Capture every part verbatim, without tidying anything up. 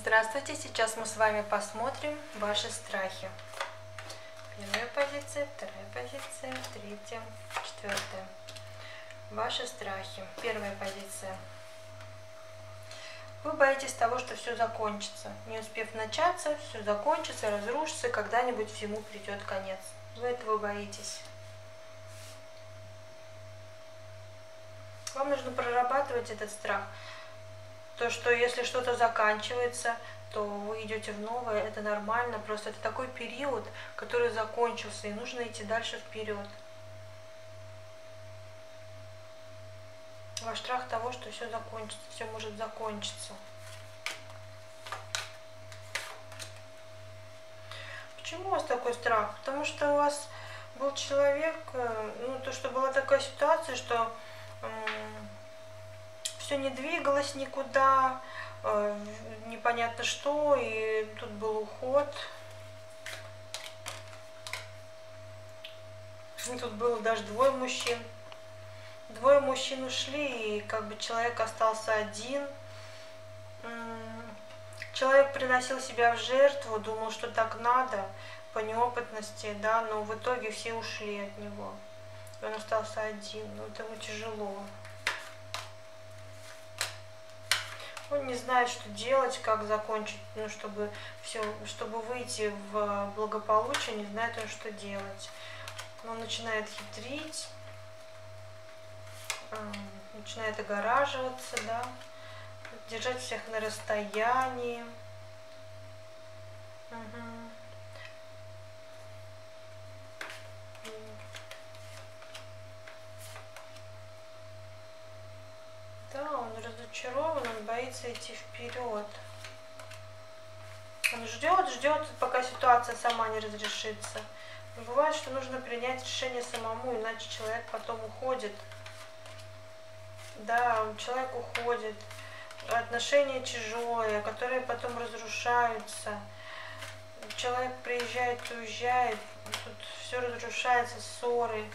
Здравствуйте! Сейчас мы с вами посмотрим ваши страхи. Первая позиция, вторая позиция, третья, четвертая. Ваши страхи. Первая позиция. Вы боитесь того, что все закончится. Не успев начаться, все закончится, разрушится, когда-нибудь всему придет конец. Вы этого боитесь. Вам нужно прорабатывать этот страх. То, что если что-то заканчивается, то вы идете в новое, это нормально. Просто это такой период, который закончился, и нужно идти дальше вперед. Ваш страх того, что все закончится, все может закончиться. Почему у вас такой страх? Потому что у вас был человек, ну то, что была такая ситуация, что все не двигалось никуда, непонятно что, и тут был уход. И тут было даже двое мужчин. Двое мужчин ушли, и как бы человек остался один. Человек приносил себя в жертву, думал, что так надо, по неопытности, да, но в итоге все ушли от него. И он остался один, ну это ему тяжело. Он не знает, что делать, как закончить, ну, чтобы все, чтобы выйти в благополучие, не знает он, что делать. Он начинает хитрить, начинает огораживаться, да, держать всех на расстоянии. Угу. Да, он разочарован, он боится идти вперед. Он ждет, ждет, пока ситуация сама не разрешится. Но бывает, что нужно принять решение самому, иначе человек потом уходит. Да, человек уходит. Отношения тяжелые, которые потом разрушаются. Человек приезжает, уезжает, тут все разрушается, ссоры.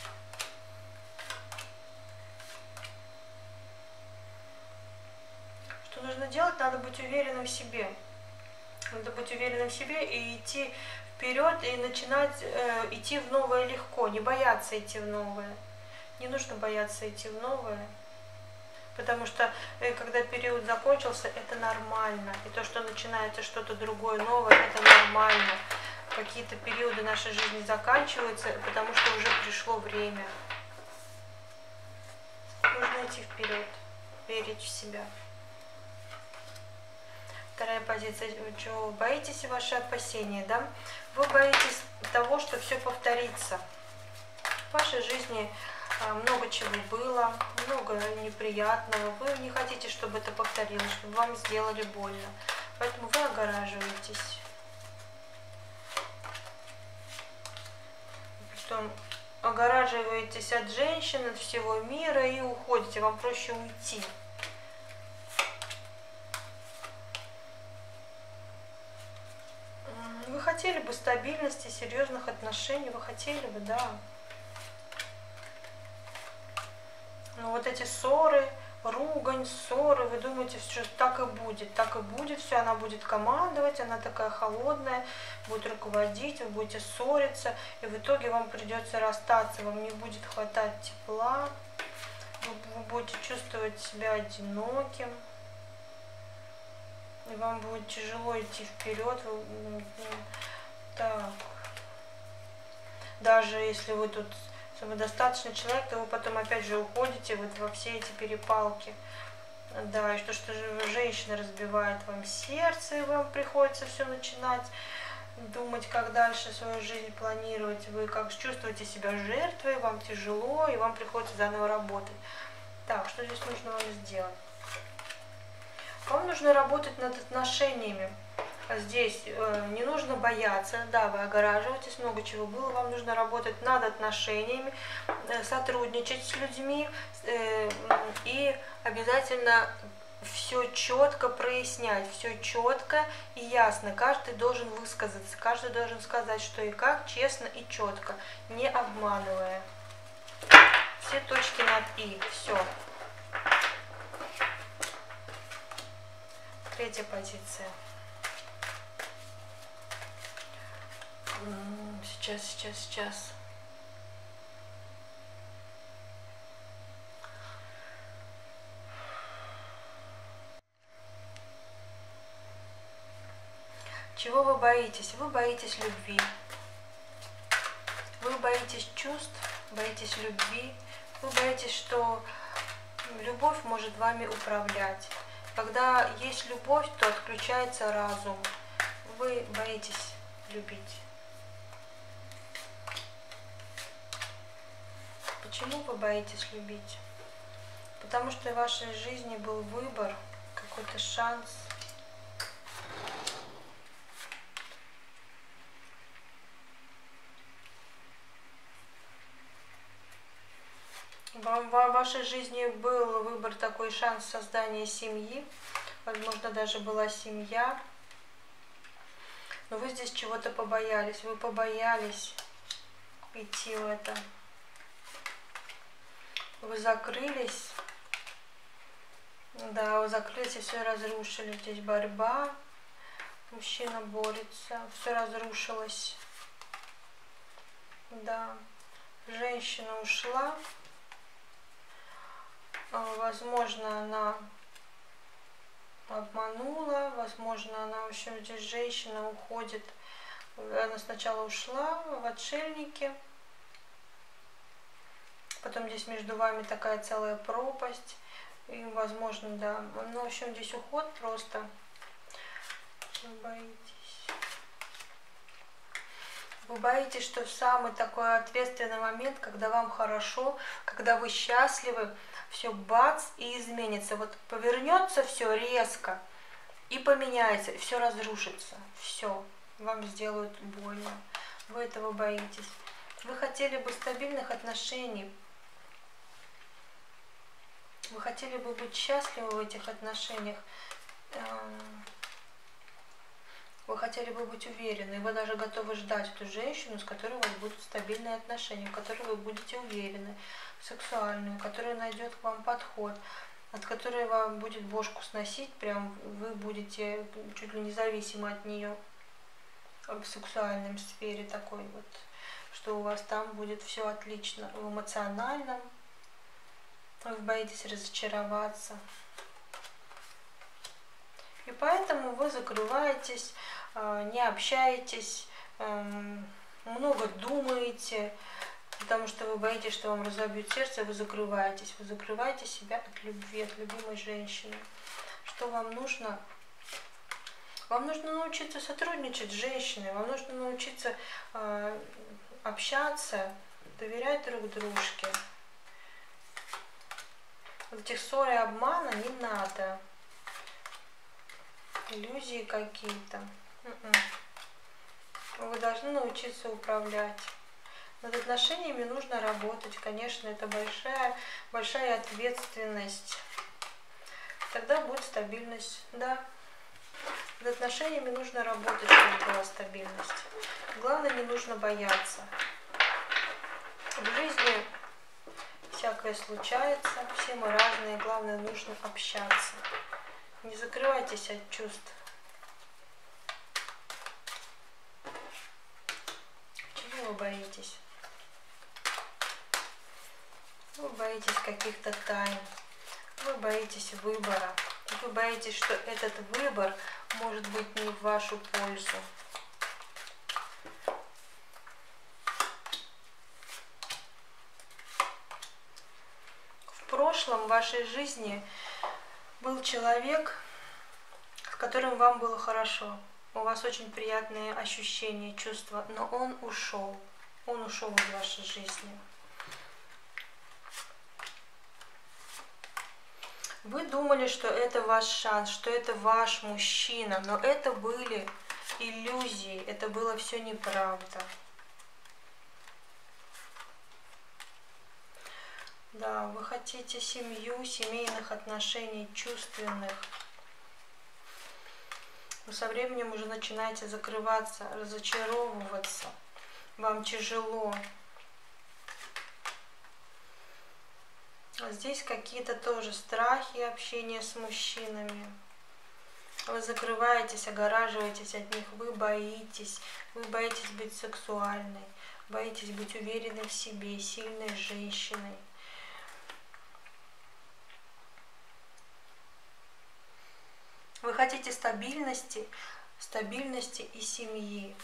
Что нужно делать? Надо быть уверенным в себе. Надо быть уверенным в себе и идти вперед, и начинать э, идти в новое легко, не бояться идти в новое. Не нужно бояться идти в новое, потому что э, когда период закончился, это нормально. И то, что начинается что-то другое, новое, это нормально. Какие-то периоды нашей жизни заканчиваются, потому что уже пришло время. Нужно идти вперед, верить в себя. Вторая позиция. Чего вы боитесь? Ваши опасения, да? Вы боитесь того, что все повторится. В вашей жизни много чего было, много неприятного. Вы не хотите, чтобы это повторилось, чтобы вам сделали больно. Поэтому вы огораживаетесь. Потом огораживаетесь от женщин, от всего мира и уходите. Вам проще уйти. Вы хотели бы стабильности, серьезных отношений, вы хотели бы, да. Но вот эти ссоры, ругань, ссоры, вы думаете, что так и будет, так и будет, все, она будет командовать, она такая холодная, будет руководить, вы будете ссориться, и в итоге вам придется расстаться, вам не будет хватать тепла, вы, вы будете чувствовать себя одиноким. И вам будет тяжело идти вперед. Так. Даже если вы тут самодостаточный человек, то вы потом опять же уходите вот во все эти перепалки. Да, и что, что же женщина разбивает вам сердце, и вам приходится все начинать думать, как дальше свою жизнь планировать. Вы как чувствуете себя жертвой, вам тяжело, и вам приходится заново работать. Так, что здесь нужно вам сделать? Вам нужно работать над отношениями. Здесь э, не нужно бояться, да, вы огораживаетесь, много чего было, вам нужно работать над отношениями, э, сотрудничать с людьми э, и обязательно все четко прояснять, все четко и ясно. Каждый должен высказаться, каждый должен сказать, что и как, честно и четко, не обманывая. Все точки над «и», все. Третья позиция. Сейчас, сейчас, сейчас. Чего вы боитесь? Вы боитесь любви. Вы боитесь чувств, боитесь любви. Вы боитесь, что любовь может вами управлять. Когда есть любовь, то отключается разум. Вы боитесь любить. Почему вы боитесь любить? Потому что в вашей жизни был выбор, какой-то шанс. В вашей жизни был выбор, такой шанс создания семьи. Возможно, даже была семья. Но вы здесь чего-то побоялись. Вы побоялись идти в это. Вы закрылись. Да, вы закрылись и все разрушили. Здесь борьба. Мужчина борется. Все разрушилось. Да. Женщина ушла. Возможно, она обманула, возможно, она, в общем, здесь женщина уходит, она сначала ушла в отшельники, потом здесь между вами такая целая пропасть, и, возможно, да, ну, в общем, здесь уход просто, вы боитесь. Вы боитесь, что в самый такой ответственный момент, когда вам хорошо, когда вы счастливы, все бац и изменится. Вот повернется все резко и поменяется, и все разрушится. Все, вам сделают больно. Вы этого боитесь. Вы хотели бы стабильных отношений. Вы хотели бы быть счастливы в этих отношениях. Вы хотели бы быть уверены, вы даже готовы ждать эту женщину, с которой у вас будут стабильные отношения, в которой вы будете уверены, сексуальную, которая найдет к вам подход, от которой вам будет бошку сносить, прям вы будете чуть ли независимы от нее в сексуальном сфере такой вот, что у вас там будет все отлично, в эмоциональном, вы боитесь разочароваться. И поэтому вы закрываетесь, не общаетесь, много думаете, потому что вы боитесь, что вам разобьют сердце, вы закрываетесь. Вы закрываете себя от любви, от любимой женщины. Что вам нужно? Вам нужно научиться сотрудничать с женщиной, вам нужно научиться общаться, доверять друг дружке. Вот этих ссор и обмана не надо. Иллюзии какие-то. Вы должны научиться управлять. Над отношениями нужно работать. Конечно, это большая, большая ответственность. Тогда будет стабильность. Да. Над отношениями нужно работать, чтобы была стабильность. Главное, не нужно бояться. В жизни всякое случается. Все мы разные. Главное, нужно общаться. Не закрывайтесь от чувств. Чего вы боитесь? Вы боитесь каких-то тайн. Вы боитесь выбора. Вы боитесь, что этот выбор может быть не в вашу пользу. В прошлом в вашей жизни был человек, с которым вам было хорошо. У вас очень приятные ощущения, чувства, но он ушел. Он ушел из вашей жизни. Вы думали, что это ваш шанс, что это ваш мужчина, но это были иллюзии, это было все неправда. Да, вы хотите семью, семейных отношений, чувственных. Вы со временем уже начинаете закрываться, разочаровываться. Вам тяжело. А здесь какие-то тоже страхи общения с мужчинами. Вы закрываетесь, огораживаетесь от них, вы боитесь, вы боитесь быть сексуальной, боитесь быть уверенной в себе, сильной женщиной. Вы хотите стабильности, стабильности и семьи.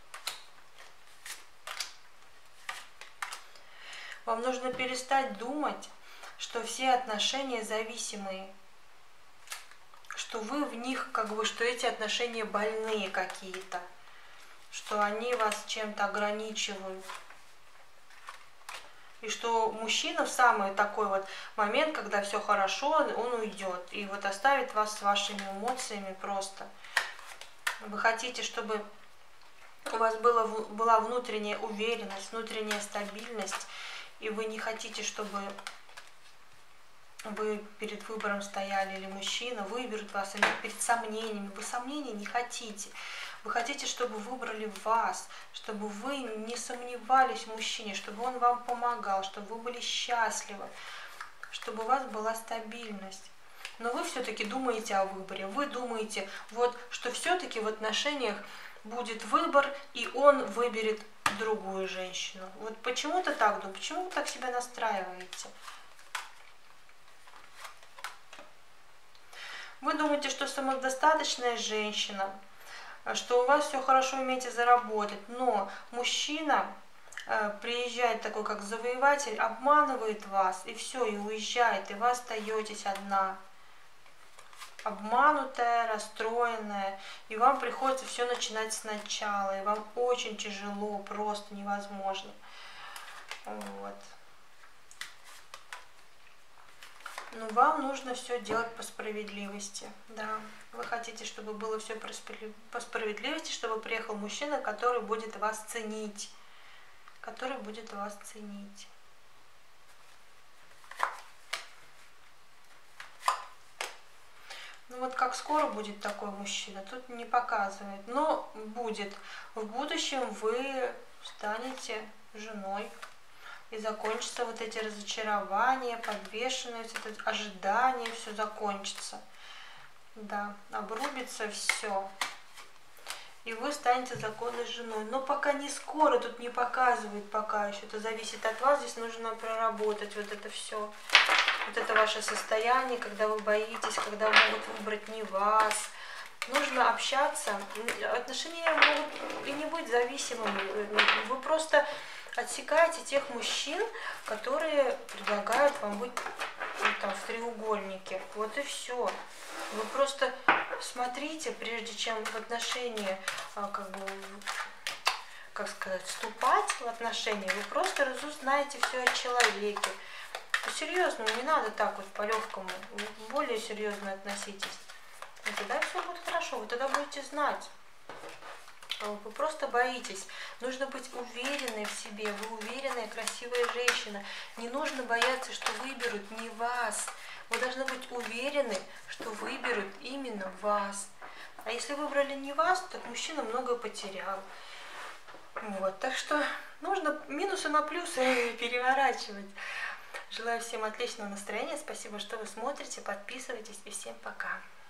Вам нужно перестать думать, что все отношения зависимые, что вы в них, как бы, что эти отношения больные какие-то, что они вас чем-то ограничивают. И что мужчина в самый такой вот момент, когда все хорошо, он уйдет и вот оставит вас с вашими эмоциями просто. Вы хотите, чтобы у вас было, была внутренняя уверенность, внутренняя стабильность, и вы не хотите, чтобы вы перед выбором стояли, или мужчина выберет вас, или перед сомнениями. Вы сомнений не хотите. Вы хотите, чтобы выбрали вас, чтобы вы не сомневались в мужчине, чтобы он вам помогал, чтобы вы были счастливы, чтобы у вас была стабильность. Но вы все-таки думаете о выборе. Вы думаете, вот, что все-таки в отношениях будет выбор, и он выберет другую женщину. Вот почему-то так думаю, почему вы так себя настраиваете? Вы думаете, что самодостаточная женщина, что у вас все хорошо, умеете заработать, но мужчина э, приезжает такой, как завоеватель, обманывает вас, и все, и уезжает, и вы остаетесь одна, обманутая, расстроенная, и вам приходится все начинать сначала, и вам очень тяжело, просто невозможно. Вот. Но вам нужно все делать по справедливости, да. Вы хотите, чтобы было все по справедливости, чтобы приехал мужчина, который будет вас ценить, который будет вас ценить. Ну вот как скоро будет такой мужчина, тут не показывает, но будет. В будущем вы станете женой. И закончатся вот эти разочарования, подвешенные, вот это ожидание, все закончится. Да, обрубится все. И вы станете законной женой. Но пока не скоро, тут не показывают пока еще. Это зависит от вас, здесь нужно проработать вот это все. Вот это ваше состояние, когда вы боитесь, когда могут выбрать не вас. Нужно общаться. Отношения могут и не быть зависимыми. Вы просто отсекаете тех мужчин, которые предлагают вам быть, ну, там, в треугольнике. Вот и все. Вы просто смотрите, прежде чем в отношения, как бы, как сказать, вступать в отношения, вы просто разузнаете все о человеке. По-серьезному, не надо так вот по-легкому, более серьезно относитесь. И тогда все будет хорошо, вы тогда будете знать. Вы просто боитесь. Нужно быть уверенной в себе. Вы уверенная, красивая женщина. Не нужно бояться, что выберут не вас. Вы должны быть уверены, что выберут именно вас. А если выбрали не вас, то мужчина многое потерял. Вот. Так что нужно минусы на плюсы переворачивать. Желаю всем отличного настроения. Спасибо, что вы смотрите. Подписывайтесь. И всем пока.